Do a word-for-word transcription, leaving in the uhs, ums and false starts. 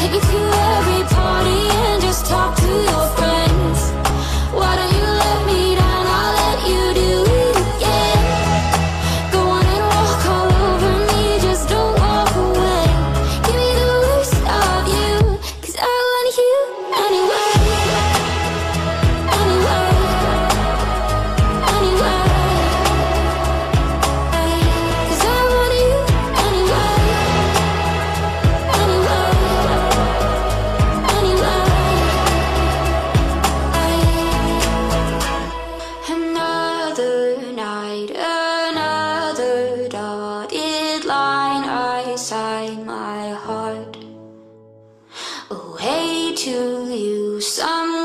Take me to every party and just talk to your friends. Why don't you let me down? I'll let you do it again. Go on and walk all over me, just don't walk away. Give me the worst of you, 'cause I want you anyway. Anyway, anyway, 'cause I want you anyway. Anyway, anyway. Another night, another dotted line outside my heart. Away to you, some